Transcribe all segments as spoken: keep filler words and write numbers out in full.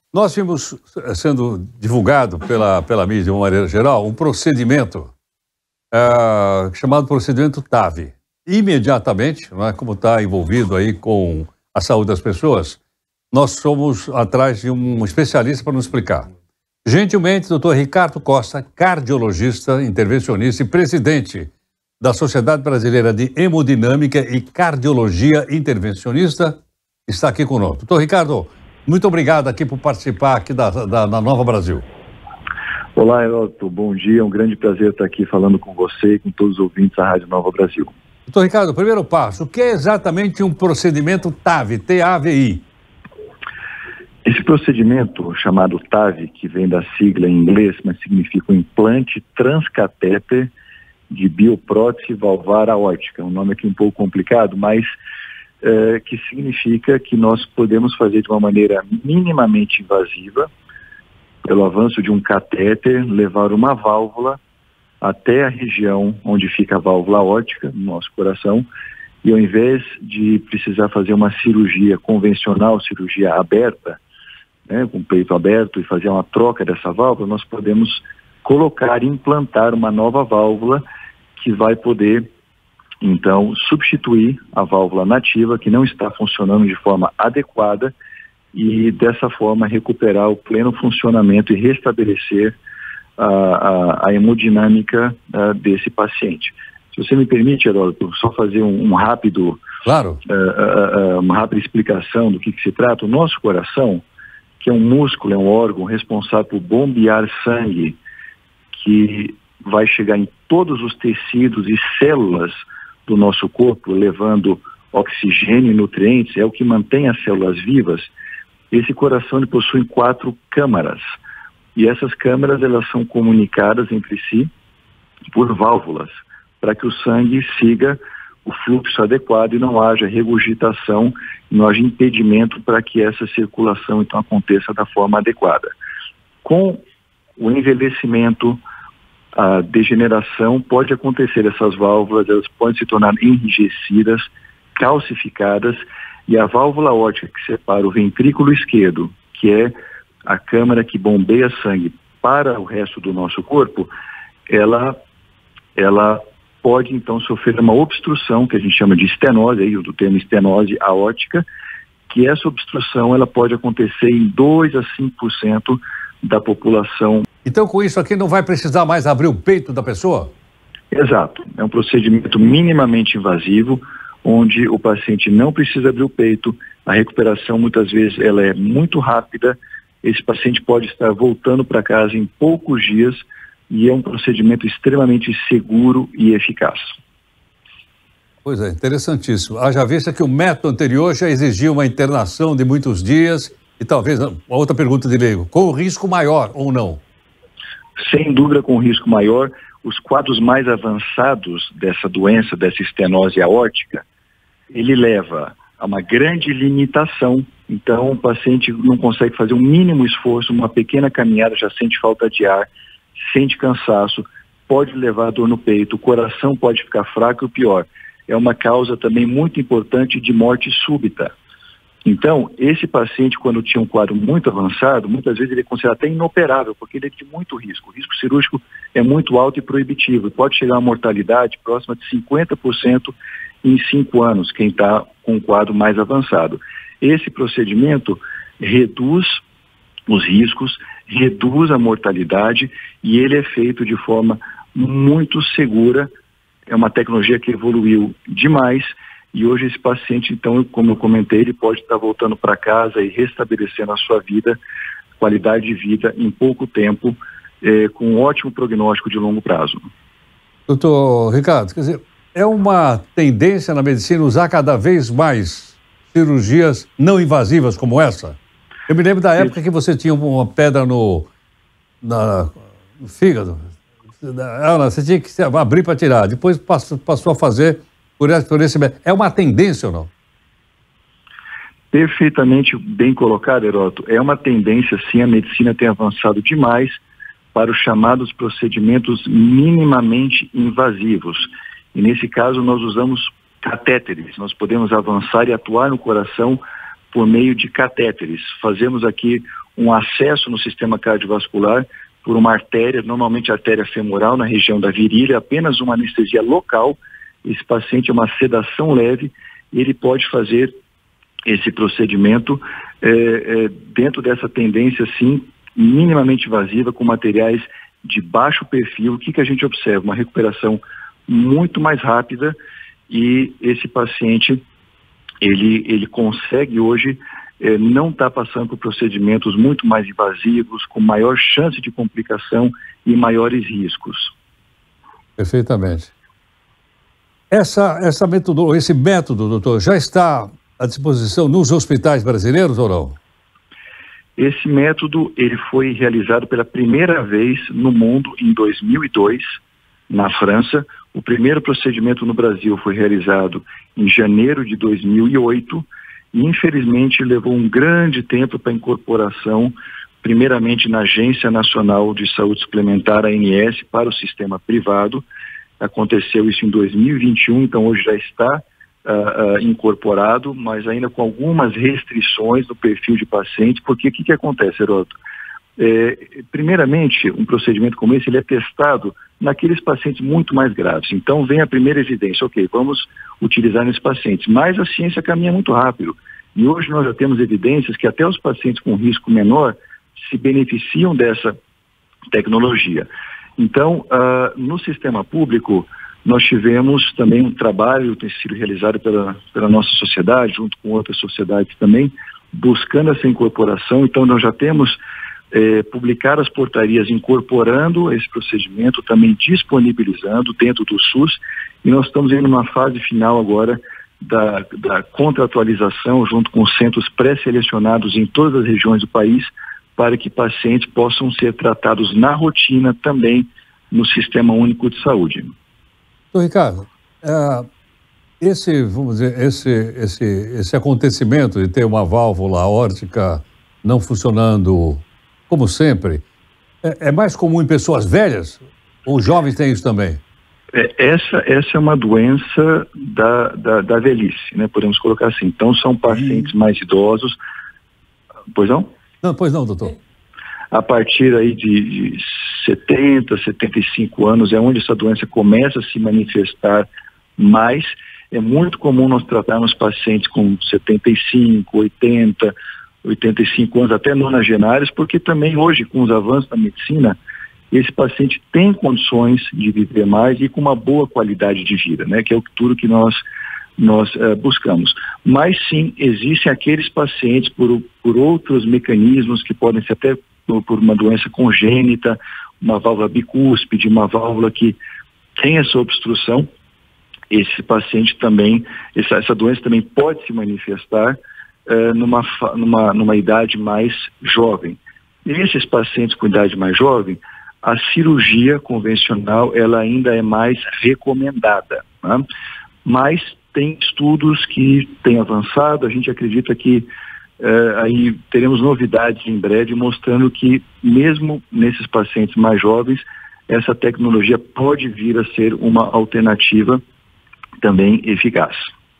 Nós vimos sendo divulgado pela, pela mídia, de uma maneira geral, um procedimento ah, chamado procedimento T A V. Imediatamente, não é, como está envolvido aí com a saúde das pessoas, nós somos atrás de um especialista para nos explicar. Gentilmente, doutor Ricardo Costa, cardiologista, intervencionista e presidente da Sociedade Brasileira de Hemodinâmica e Cardiologia Intervencionista, está aqui conosco. Doutor Ricardo, muito obrigado aqui por participar aqui da, da, da Nova Brasil. Olá, Heródoto, bom dia, é um grande prazer estar aqui falando com você e com todos os ouvintes da Rádio Nova Brasil. Doutor Ricardo, primeiro passo, o que é exatamente um procedimento T A V, T A V I? Esse procedimento, chamado T A V, que vem da sigla em inglês, mas significa um implante transcatéter de bioprótese valvar aórtica, um nome aqui um pouco complicado, mas é, que significa que nós podemos fazer de uma maneira minimamente invasiva, pelo avanço de um catéter, levar uma válvula até a região onde fica a válvula aórtica, no nosso coração, e ao invés de precisar fazer uma cirurgia convencional, cirurgia aberta, né, com o peito aberto, e fazer uma troca dessa válvula, nós podemos colocar e implantar uma nova válvula que vai poder, então, substituir a válvula nativa, que não está funcionando de forma adequada, e dessa forma recuperar o pleno funcionamento e restabelecer a, a, a hemodinâmica a, desse paciente. Se você me permite, Heródoto, só fazer um, um rápido, claro. uh, uh, uma rápida explicação do que, que se trata. O nosso coração, que é um músculo, é um órgão responsável por bombear sangue, que vai chegar em todos os tecidos e células do nosso corpo, levando oxigênio e nutrientes, é o que mantém as células vivas. Esse coração ele possui quatro câmaras, e essas câmaras elas são comunicadas entre si por válvulas, para que o sangue siga o fluxo adequado e não haja regurgitação, não haja impedimento para que essa circulação então aconteça da forma adequada. Com o envelhecimento, a degeneração, pode acontecer, essas válvulas elas podem se tornar enrijecidas, calcificadas, e a válvula aórtica que separa o ventrículo esquerdo, que é a câmara que bombeia sangue para o resto do nosso corpo, ela, ela pode então sofrer uma obstrução, que a gente chama de estenose, aí do termo estenose aórtica, que essa obstrução ela pode acontecer em dois a cinco por cento da população. Então com isso aqui não vai precisar mais abrir o peito da pessoa? Exato, é um procedimento minimamente invasivo, onde o paciente não precisa abrir o peito, a recuperação muitas vezes ela é muito rápida, esse paciente pode estar voltando para casa em poucos dias e é um procedimento extremamente seguro e eficaz. Pois é, interessantíssimo. Haja vista que o método anterior já exigia uma internação de muitos dias e talvez, uma outra pergunta de leigo, com risco maior ou não? Sem dúvida com risco maior. Os quadros mais avançados dessa doença, dessa estenose aórtica, ele leva a uma grande limitação. Então, o paciente não consegue fazer um mínimo esforço, uma pequena caminhada, já sente falta de ar, sente cansaço, pode levar a dor no peito, o coração pode ficar fraco e o pior, é uma causa também muito importante de morte súbita. Então, esse paciente, quando tinha um quadro muito avançado, muitas vezes ele é considerado até inoperável, porque ele é de muito risco. O risco cirúrgico é muito alto e proibitivo, e pode chegar a mortalidade próxima de cinquenta por cento em cinco anos, quem está com um quadro mais avançado. Esse procedimento reduz os riscos, reduz a mortalidade, e ele é feito de forma muito segura. É uma tecnologia que evoluiu demais, e hoje esse paciente, então, como eu comentei, ele pode estar voltando para casa e restabelecendo a sua vida, qualidade de vida em pouco tempo, eh, com um ótimo prognóstico de longo prazo. Doutor Ricardo, quer dizer, é uma tendência na medicina usar cada vez mais cirurgias não invasivas como essa? Eu me lembro da época que você tinha uma pedra no, na, no fígado, você tinha que abrir para tirar, depois passou, passou a fazer por esse, por esse... É uma tendência ou não? Perfeitamente bem colocado, Heródoto. É uma tendência, sim, a medicina tem avançado demais para os chamados procedimentos minimamente invasivos. E nesse caso nós usamos catéteres, nós podemos avançar e atuar no coração por meio de catéteres. Fazemos aqui um acesso no sistema cardiovascular por uma artéria, normalmente artéria femoral na região da virilha, apenas uma anestesia local. Esse paciente é uma sedação leve e ele pode fazer esse procedimento é, é, dentro dessa tendência, sim, minimamente invasiva, com materiais de baixo perfil. O que, que a gente observa? Uma recuperação muito mais rápida e esse paciente, ele, ele consegue hoje é, não estar tá passando por procedimentos muito mais invasivos, com maior chance de complicação e maiores riscos. Perfeitamente. Essa, essa metodologia, esse método, doutor, já está à disposição nos hospitais brasileiros ou não? Esse método, ele foi realizado pela primeira vez no mundo em dois mil e dois, na França. O primeiro procedimento no Brasil foi realizado em janeiro de dois mil e oito e, infelizmente, levou um grande tempo para a incorporação, primeiramente na Agência Nacional de Saúde Suplementar, a ANS, para o sistema privado. Aconteceu isso em dois mil e vinte e um, então hoje já está uh, uh, incorporado, mas ainda com algumas restrições no perfil de paciente, porque o que, que acontece, Heródoto? É, primeiramente, um procedimento como esse, ele é testado naqueles pacientes muito mais graves. Então vem a primeira evidência, ok, vamos utilizar nesses pacientes, mas a ciência caminha muito rápido. E hoje nós já temos evidências que até os pacientes com risco menor se beneficiam dessa tecnologia. Então, uh, no sistema público, nós tivemos também um trabalho que tem sido realizado pela, pela nossa sociedade, junto com outras sociedades também, buscando essa incorporação. Então, nós já temos eh, publicado as portarias incorporando esse procedimento, também disponibilizando dentro do SUS, e nós estamos em uma fase final agora da, da contratualização junto com centros pré-selecionados em todas as regiões do país, para que pacientes possam ser tratados na rotina também no Sistema Único de Saúde. Doutor Ricardo, é, esse, vamos dizer, esse, esse, esse acontecimento de ter uma válvula aórtica não funcionando como sempre, é, é mais comum em pessoas velhas ou jovens têm isso também? É, essa, essa é uma doença da, da, da velhice, né? Podemos colocar assim. Então, são pacientes mais idosos. Pois não? Não, pois não, doutor. A partir aí de, de setenta, setenta e cinco anos é onde essa doença começa a se manifestar mais. É muito comum nós tratarmos pacientes com setenta e cinco, oitenta, oitenta e cinco anos, até nonagenários, porque também hoje, com os avanços da medicina, esse paciente tem condições de viver mais e com uma boa qualidade de vida, né? Que é o tudo que nós nós uh, buscamos. Mas sim, existem aqueles pacientes por, por outros mecanismos que podem ser até por, por uma doença congênita, uma válvula bicúspide, uma válvula que tem essa obstrução. Esse paciente também, essa, essa doença também pode se manifestar uh, numa, numa, numa idade mais jovem. E esses pacientes com idade mais jovem, a cirurgia convencional ela ainda é mais recomendada, né? Mas tem estudos que têm avançado, a gente acredita que eh, aí teremos novidades em breve mostrando que mesmo nesses pacientes mais jovens, essa tecnologia pode vir a ser uma alternativa também eficaz.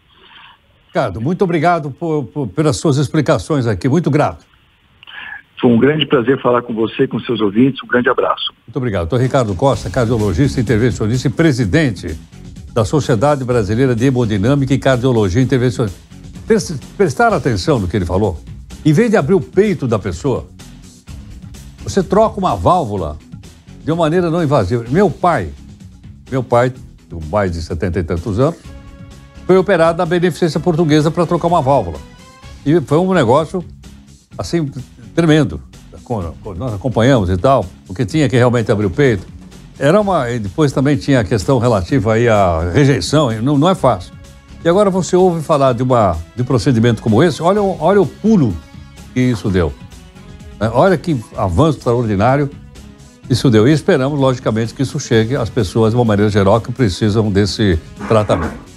Ricardo, muito obrigado por, por, pelas suas explicações aqui, muito grato. Foi um grande prazer falar com você, com seus ouvintes, um grande abraço. Muito obrigado. Doutor Ricardo Costa, cardiologista, intervencionista e presidente da Sociedade Brasileira de Hemodinâmica e Cardiologia Intervencionista. Prestar atenção no que ele falou. Em vez de abrir o peito da pessoa, você troca uma válvula de uma maneira não invasiva. Meu pai, meu pai, com mais de setenta e tantos anos, foi operado na Beneficência Portuguesa para trocar uma válvula. E foi um negócio, assim, tremendo. Nós acompanhamos e tal, porque tinha que realmente abrir o peito. Era uma, e depois também tinha a questão relativa aí à rejeição, não, não é fácil. E agora você ouve falar de, uma, de um procedimento como esse, olha, olha o pulo que isso deu. Olha que avanço extraordinário isso deu. E esperamos, logicamente, que isso chegue às pessoas, de uma maneira geral, que precisam desse tratamento.